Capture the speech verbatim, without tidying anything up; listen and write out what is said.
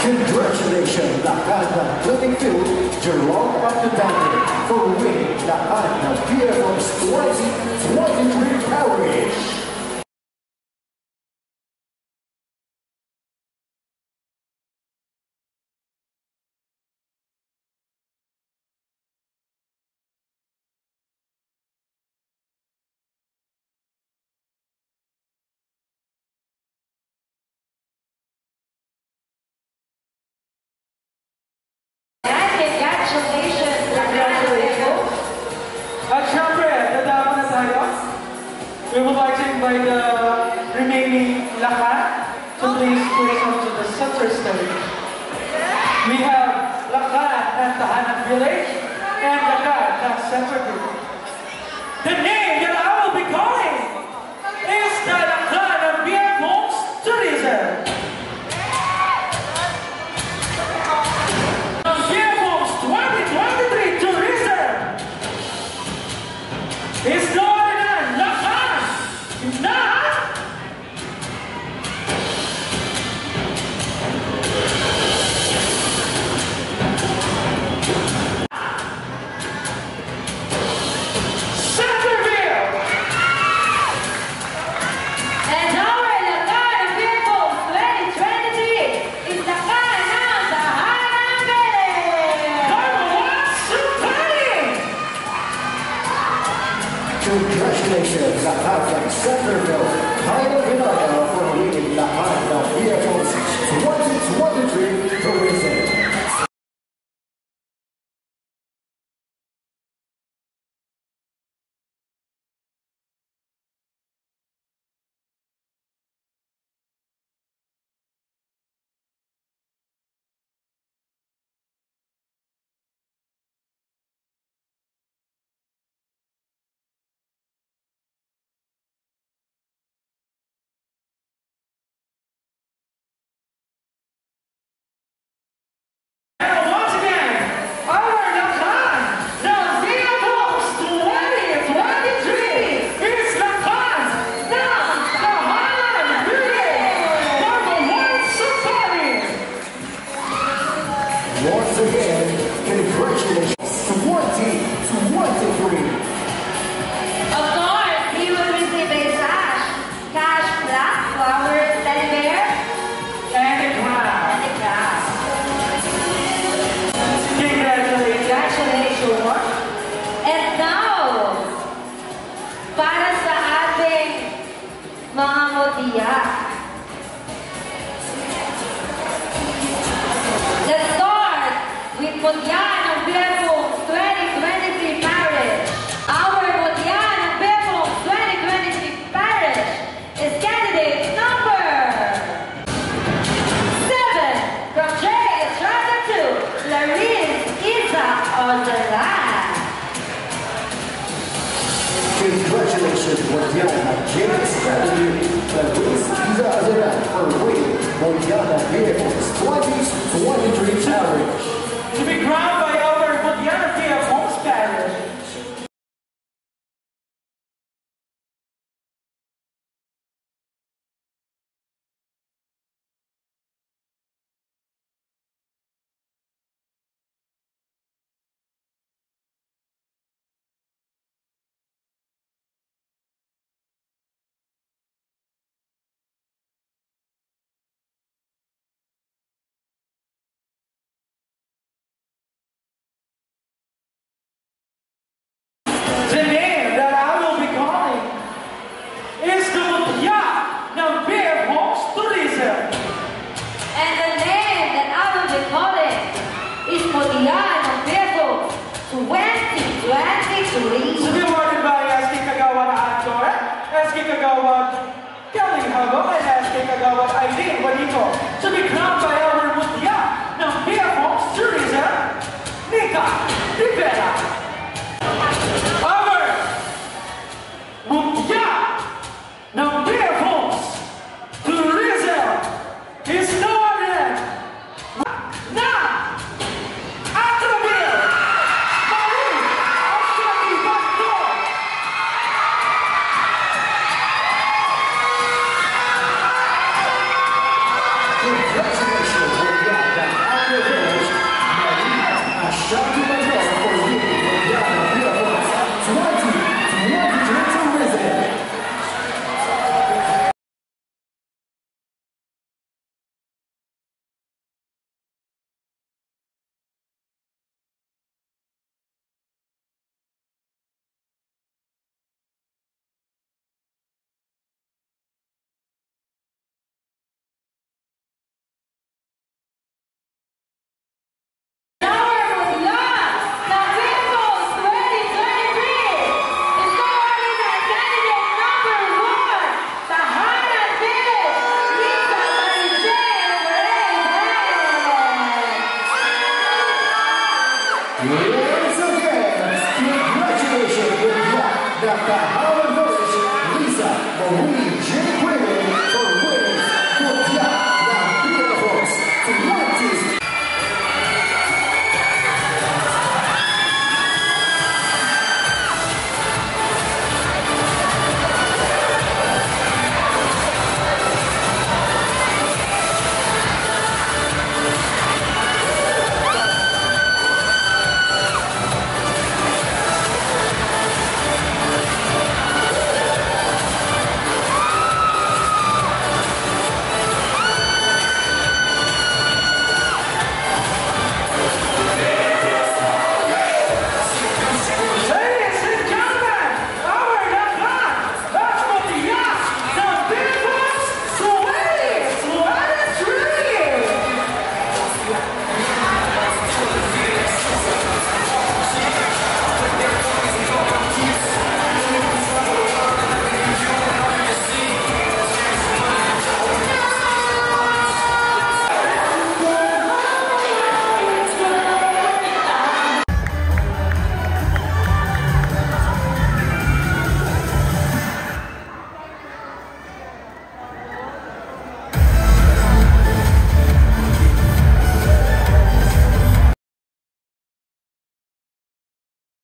Congratulations, Lakan ng Clinicville, Gerald Adoptante, for winning Lakan ng B R G Y twenty twenty-three Parish. We would like to invite the remaining Lakan to please place onto the center stage. We have Lakan at Tahanan village and Lakan at Centerville. The name that I will be calling is the Lakan of B R G Y Tourism. The B R G Y twenty twenty-three Tourism is no other than Lakan. Nah! Centerville! And our Lakan of B R G Y twenty twenty-three is Lakan ng Tahanan! Darmawan, Supani! Congratulations, Lakan from Centerville, Kylo Villarta for winning Lakan ng B R G Y twenty twenty-three Tourism. Once again, congratulations, twenty twenty-three. Of course, he will receive a cash, cash plus flowers, teddy bear, And a crown. and a glass. Congratulations. Congratulations. And now, para sa ating mga Mutya. Let's start with Mutya ng B R G Y twenty twenty-three Parish. Our Mutya ng B R G Y twenty twenty-three Parish is candidate number seven from J. Estrada to Clarisse Isa Auceran. Congratulations, Mutya ng J. Estrada to Clarisse Isa Auceran for winning Mutya ng B R G Y twenty twenty-three Parish. To be crowned by our Mutya of Homes-Parish. The name that I will be calling is the Mutya ng B R G Y Tourism. And the name that I will be calling is Mutya ng B R G Y twenty twenty-three.